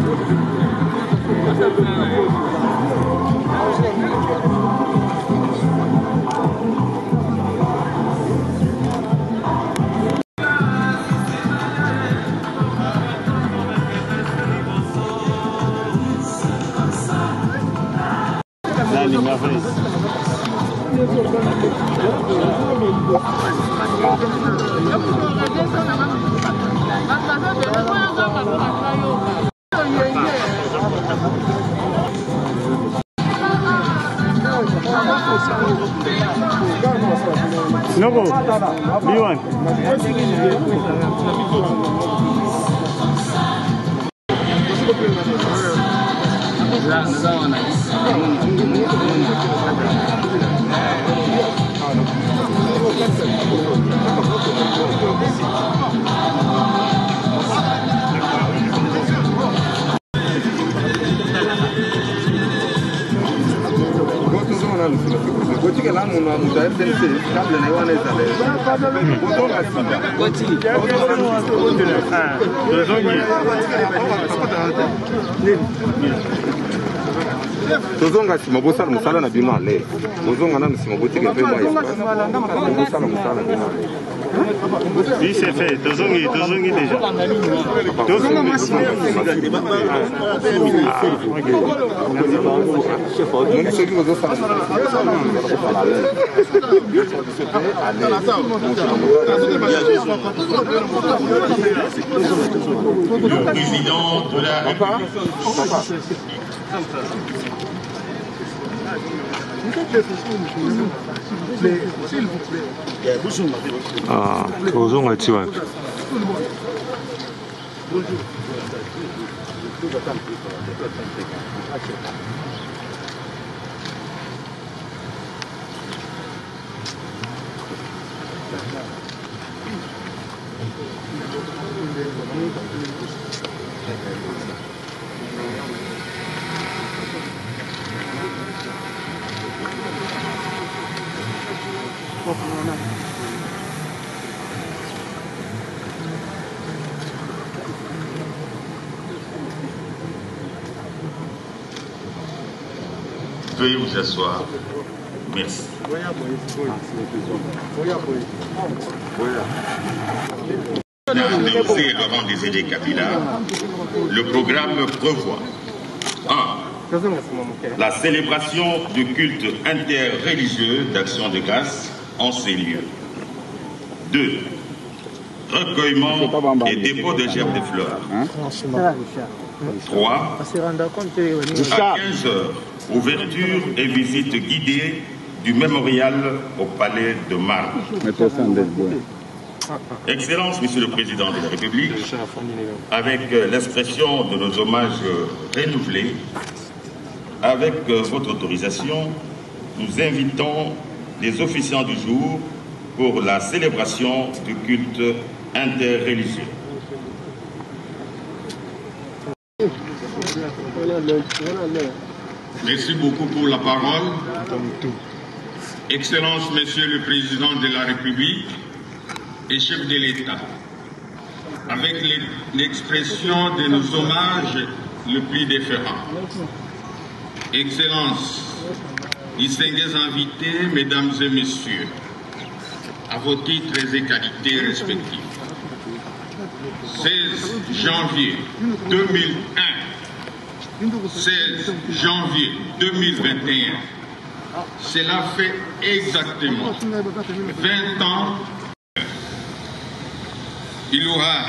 Nogo, B1. Tozonga si mabosala musala na bino ale. Tozonga na si mabotike pe moi. Musala musala bino. Oui, c'est fait. Tozongi déjà. Le président de la République. Ah, Tozonga Tiwa. Veuillez vous asseoir. Merci. Dénoncé avant des aider Kabila, le programme prévoit 1. La célébration du culte interreligieux d'action de grâce en ces lieux. 2. Recueillement et dépôt de gerbes de fleurs. 3. À 15 heures, ouverture et visite guidée du mémorial au palais de Marne. Excellence, Monsieur le Président de la République, avec l'expression de nos hommages renouvelés, avec votre autorisation, nous invitons les officiants du jour pour la célébration du culte interreligieux. Merci beaucoup pour la parole. Excellence, Monsieur le Président de la République et chef de l'État, avec l'expression de nos hommages le plus déférents. Excellence, distingués invités, Mesdames et Messieurs, à vos titres et qualités respectifs. 16 janvier 2001, 16 janvier 2021, cela fait exactement 20 ans. Il y aura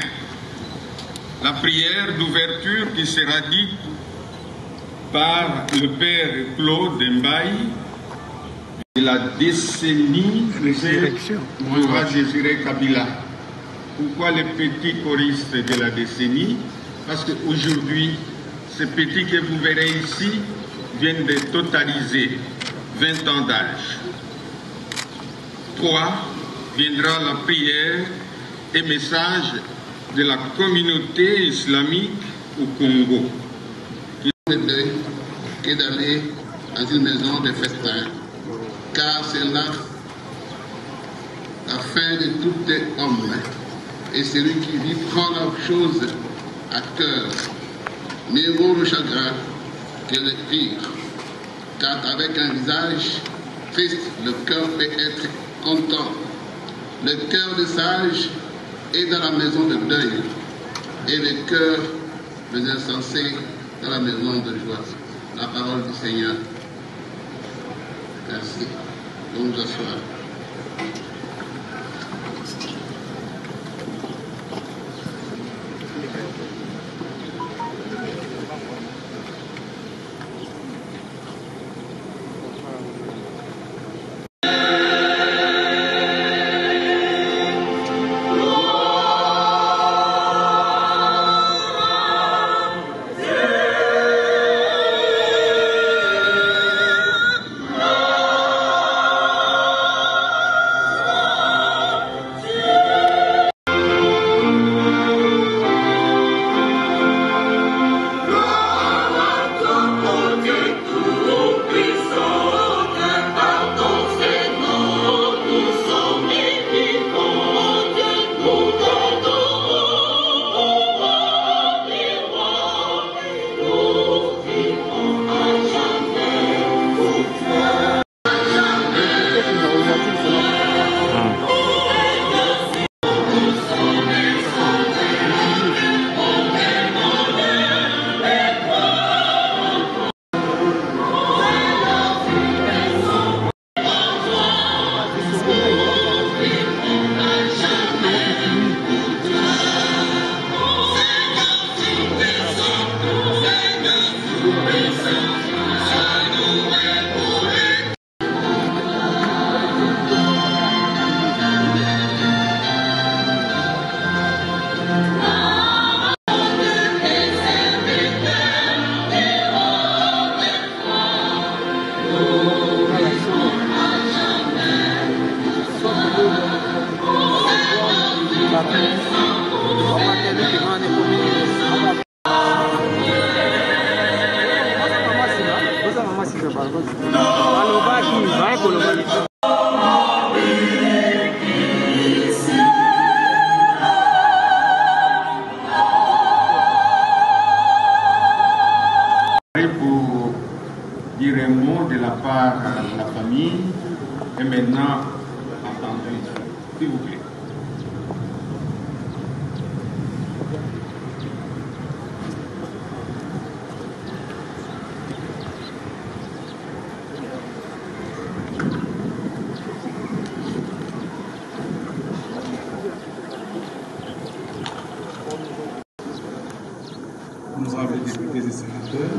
la prière d'ouverture qui sera dite par le père Claude Mbaye de la décennie du roi Désiré Kabila. Pourquoi les petits choristes de la décennie? Parce qu'aujourd'hui, ces petits que vous verrez ici viennent de totaliser 20 ans d'âge. 3. Viendra la prière et message de la communauté islamique au Congo. Que d'aller dans une maison de festin, car c'est là la fin de tout homme, et celui qui vit prend la chose à cœur. Mieux vaut le chagrin que le rire, car avec un visage triste, le cœur peut être content. Le cœur des sages est dans la maison de deuil, et le cœur des insensés dans la maison de joie. La parole du Seigneur. Merci. Nous nous asseoir. Pour dire un mot de la part de la famille et maintenant attendez, s'il vous plaît. Honorables députés et sénateurs,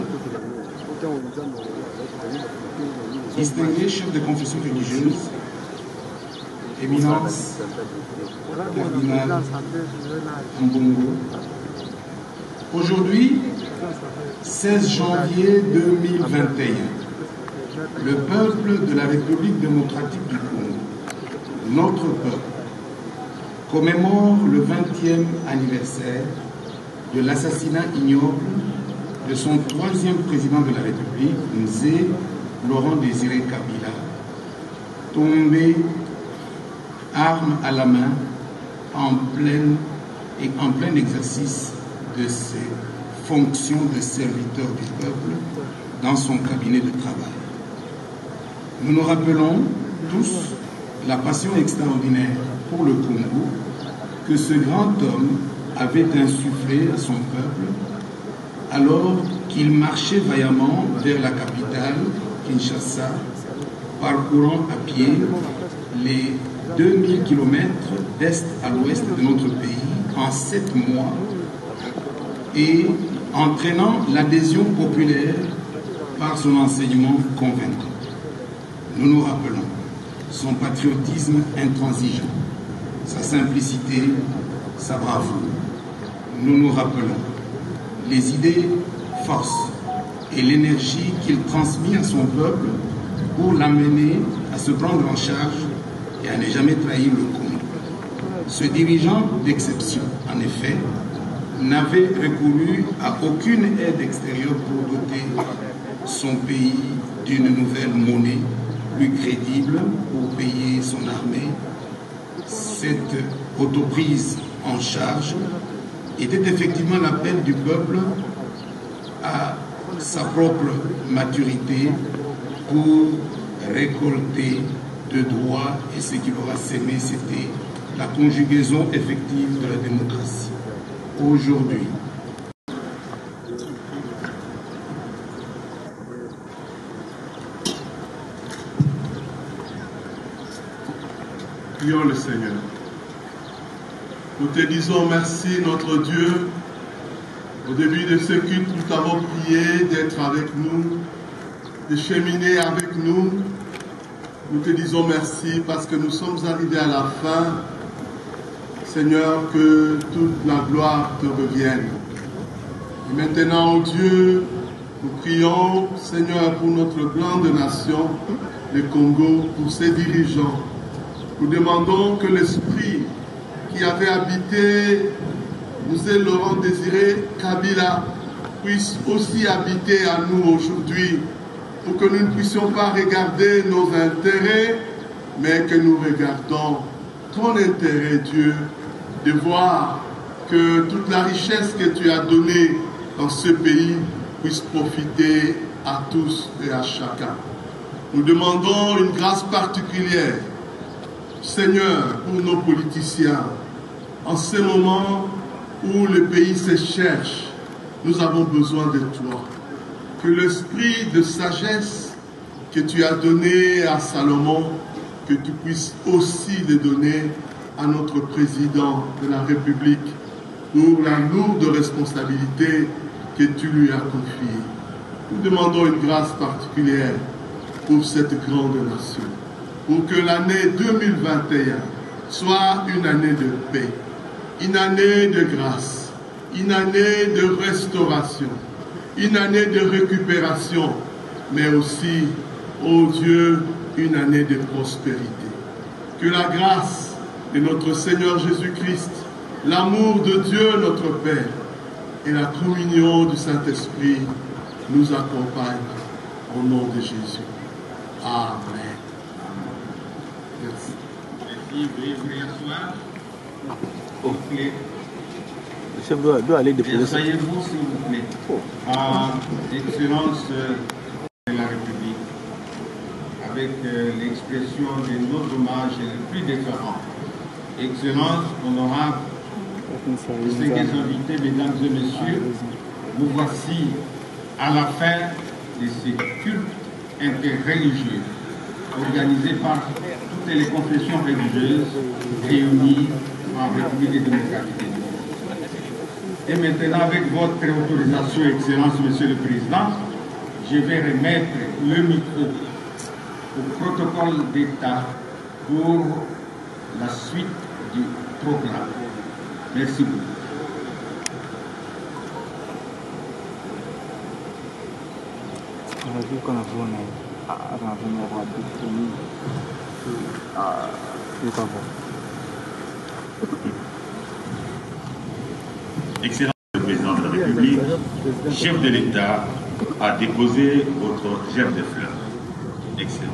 distingués chefs de confession religieuse, Éminence Cardinal Mbongo, aujourd'hui, 16 janvier 2021, le peuple de la République démocratique du Congo, notre peuple, commémore le 20e anniversaire de l'assassinat ignoble de son troisième président de la République, Nzé Laurent Désiré Kabila, tombé arme à la main en plein exercice de ses fonctions de serviteur du peuple dans son cabinet de travail. Nous nous rappelons tous la passion extraordinaire pour le Congo que ce grand homme avait insufflé à son peuple alors qu'il marchait vaillamment vers la capitale, Kinshasa, parcourant à pied les 2000 km d'est à l'ouest de notre pays en 7 mois et entraînant l'adhésion populaire par son enseignement convaincant. Nous nous rappelons son patriotisme intransigeant, sa simplicité, sa bravoure. Nous nous rappelons les idées forces et l'énergie qu'il transmit à son peuple pour l'amener à se prendre en charge et à ne jamais trahir le Congo. Ce dirigeant d'exception, en effet, n'avait recouru à aucune aide extérieure pour doter son pays d'une nouvelle monnaie plus crédible pour payer son armée. Cette autoprise en charge était effectivement l'appel du peuple à sa propre maturité pour récolter de droits, et ce qu'il aura sémé, c'était la conjugaison effective de la démocratie. Aujourd'hui, prions le Seigneur. Nous te disons merci, notre Dieu. Au début de ce culte, nous t'avons prié d'être avec nous, de cheminer avec nous. Nous te disons merci parce que nous sommes arrivés à la fin. Seigneur, que toute la gloire te revienne. Et maintenant, oh Dieu, nous prions, Seigneur, pour notre grande nation, le Congo, pour ses dirigeants. Nous demandons que l'esprit qui avait habité Mzee Laurent Désiré Kabila puisse aussi habiter à nous aujourd'hui, pour que nous ne puissions pas regarder nos intérêts, mais que nous regardons ton intérêt, Dieu, de voir que toute la richesse que tu as donnée dans ce pays puisse profiter à tous et à chacun. Nous demandons une grâce particulière, Seigneur, pour nos politiciens. En ce moment où le pays se cherche, nous avons besoin de toi. Que l'esprit de sagesse que tu as donné à Salomon, que tu puisses aussi le donner à notre président de la République pour la lourde responsabilité que tu lui as confiée. Nous demandons une grâce particulière pour cette grande nation, pour que l'année 2021 soit une année de paix, une année de grâce, une année de restauration, une année de récupération, mais aussi, ô Dieu, une année de prospérité. Que la grâce de notre Seigneur Jésus-Christ, l'amour de Dieu notre Père et la communion du Saint-Esprit nous accompagnent au nom de Jésus. Amen. Merci. Merci, veuillez ouvrir soir. Le chef doit aller déposer ça. Asseyez-vous, s'il vous plaît. Excellence de la République, avec l'expression de nos hommages les plus déférents. Excellence, honorable, distingués invités, mesdames et messieurs, nous voici à la fin de ces cultes interreligieux organisés par toutes les confessions religieuses réunies en République démocratique du Congo. Et maintenant, avec votre autorisation, Excellence, Monsieur le Président, je vais remettre le micro au protocole d'État pour la suite du programme. Merci beaucoup. Excellence le Président de la République, chef de l'État, a déposé votre gerbe de fleurs. Excellence.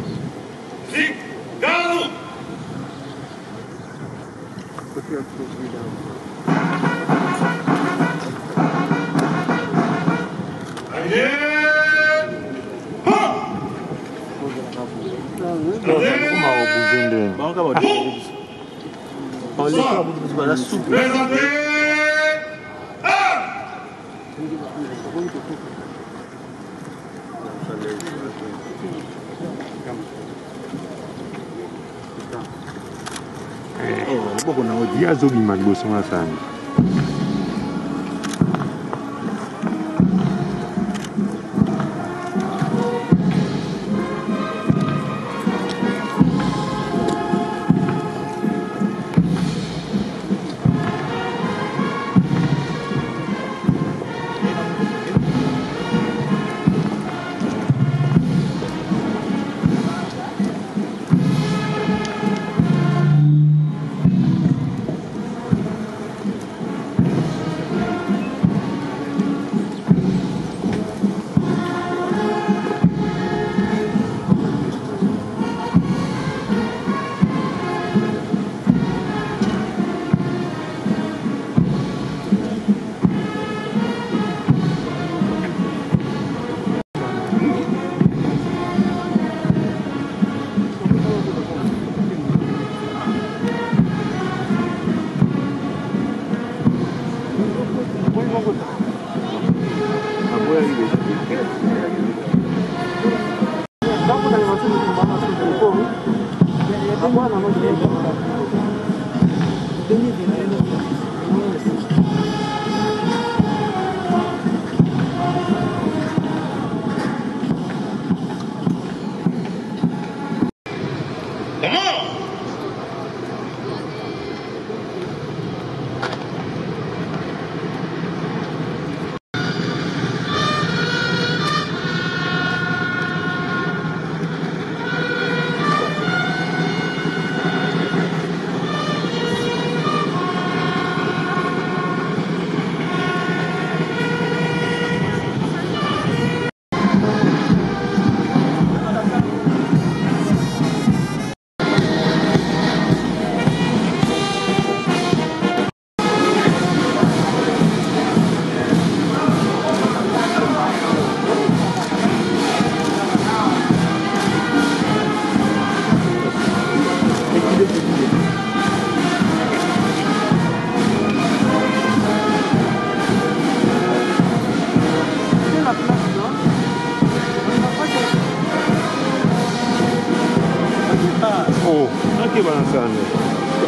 Oh, anche balanzando.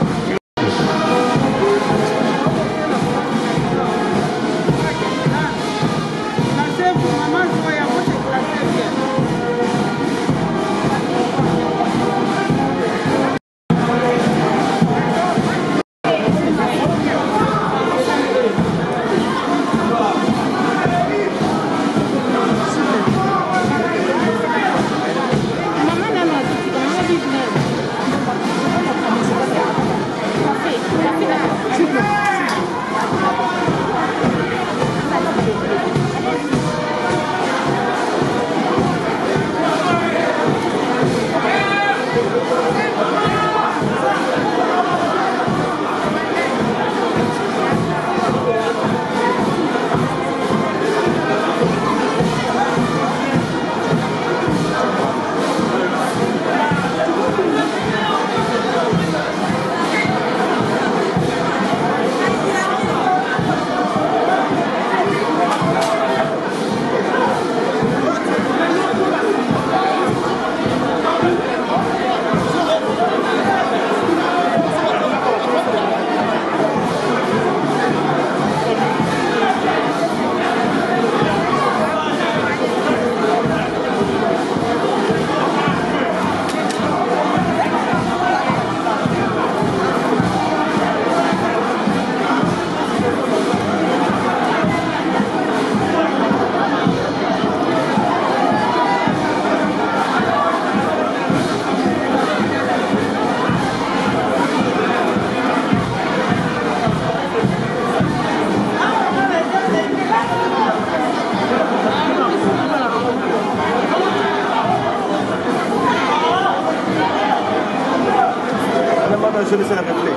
Je laisse la réflexion.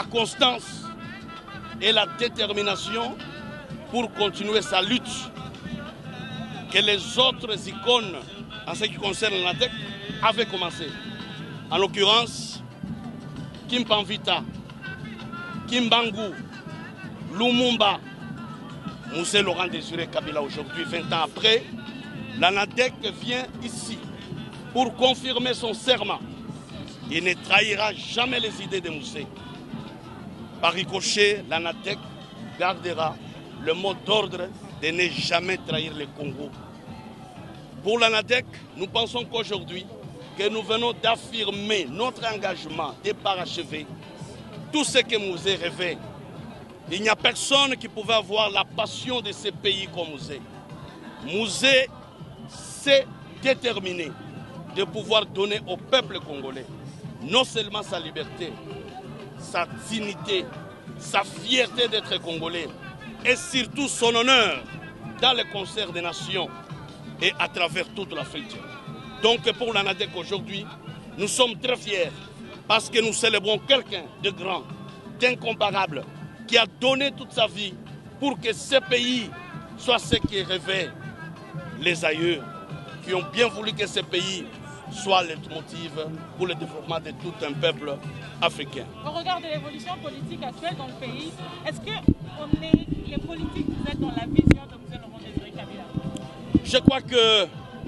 constance et la détermination pour continuer sa lutte que les autres icônes en ce qui concerne l'ANADEC avaient commencé. En l'occurrence, Kimpanvita, Kimbangu, Lumumba, Moussé Laurent Désiré Kabila aujourd'hui, 20 ans après, l'ANADEC vient ici pour confirmer son serment. Il ne trahira jamais les idées de Moussé. Par ricochet, l'ANADEC gardera le mot d'ordre de ne jamais trahir le Congo. Pour l'ANADEC, nous pensons qu'aujourd'hui, que nous venons d'affirmer notre engagement de parachever tout ce que Moussé rêvait. Il n'y a personne qui pouvait avoir la passion de ce pays comme Moussé. Moussé s'est déterminé de pouvoir donner au peuple congolais non seulement sa liberté, sa dignité, sa fierté d'être congolais et surtout son honneur dans le concert des nations et à travers toute l'Afrique. Donc pour l'ANADEC aujourd'hui, nous sommes très fiers parce que nous célébrons quelqu'un de grand, d'incomparable, qui a donné toute sa vie pour que ce pays soit ce qui rêvait les aïeux, qui ont bien voulu que ce pays soit le motif pour le développement de tout un peuple africain. Au regard de l'évolution politique actuelle dans le pays, est-ce que les politiques, vous êtes dans la vision de M. Laurent Désiré Kabila? Je crois que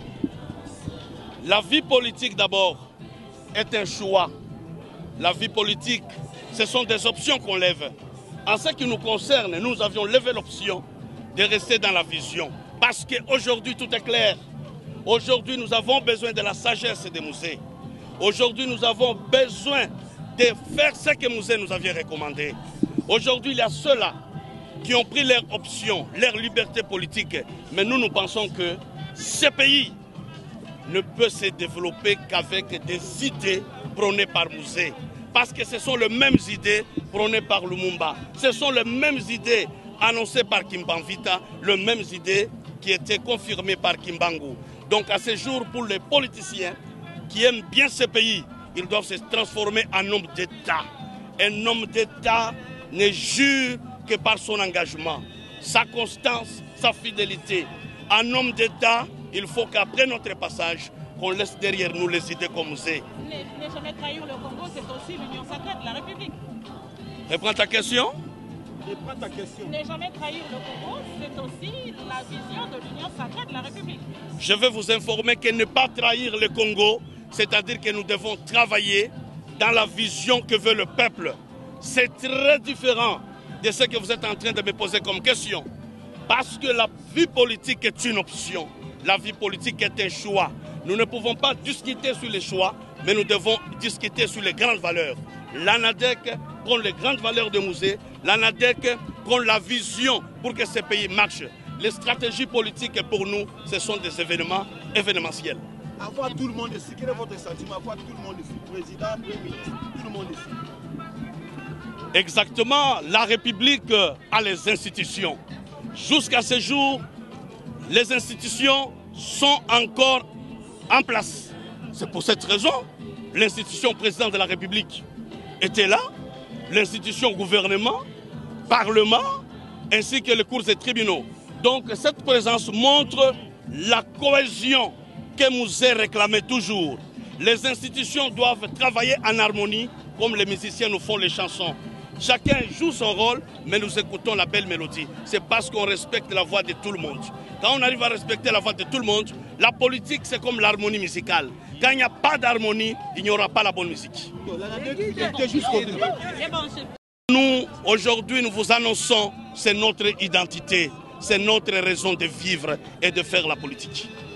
la vie politique d'abord est un choix. La vie politique, ce sont des options qu'on lève. En ce qui nous concerne, nous avions levé l'option de rester dans la vision. Parce qu'aujourd'hui, tout est clair. Aujourd'hui, nous avons besoin de la sagesse de Moussé. Aujourd'hui, nous avons besoin de faire ce que Moussé nous avait recommandé. Aujourd'hui, il y a ceux-là qui ont pris leur option, leur liberté politique. Mais nous pensons que ce pays ne peut se développer qu'avec des idées prônées par Moussé. Parce que ce sont les mêmes idées prônées par Lumumba. Ce sont les mêmes idées annoncées par Kimpanvita, les mêmes idées qui étaient confirmées par Kimbangu. Donc à ce jour, pour les politiciens qui aiment bien ce pays, ils doivent se transformer en homme d'État. Un homme d'État ne jure que par son engagement, sa constance, sa fidélité. Un homme d'État, il faut qu'après notre passage, qu'on laisse derrière nous les idées comme c'est. Ne jamais trahir le Congo, c'est aussi l'union sacrée de la République. Reprends ta question. Reprends ta question. Ne jamais trahir le Congo, c'est aussi la vision de l'union sacrée de la République. Je veux vous informer que ne pas trahir le Congo, c'est-à-dire que nous devons travailler dans la vision que veut le peuple. C'est très différent de ce que vous êtes en train de me poser comme question. Parce que la vie politique est une option. La vie politique est un choix. Nous ne pouvons pas discuter sur les choix, mais nous devons discuter sur les grandes valeurs. L'ANADEC prend les grandes valeurs de Moussé. L'ANADEC prend la vision pour que ce pays marche. Les stratégies politiques pour nous, ce sont des événements événementiels. Avoir tout le monde ici, quel est votre sentiment? Avoir tout le monde ici, président, premier ministre, tout le monde ici. Exactement, la République a les institutions. Jusqu'à ce jour, les institutions sont encore en place. C'est pour cette raison, l'institution président de la République était là, l'institution gouvernement, parlement, ainsi que les cours et tribunaux. Donc cette présence montre la cohésion que Moussé réclamait toujours. Les institutions doivent travailler en harmonie, comme les musiciens nous font les chansons. Chacun joue son rôle, mais nous écoutons la belle mélodie. C'est parce qu'on respecte la voix de tout le monde. Quand on arrive à respecter la voix de tout le monde, la politique, c'est comme l'harmonie musicale. Quand il n'y a pas d'harmonie, il n'y aura pas la bonne musique. Nous, aujourd'hui, nous vous annonçons, c'est notre identité, c'est notre raison de vivre et de faire la politique.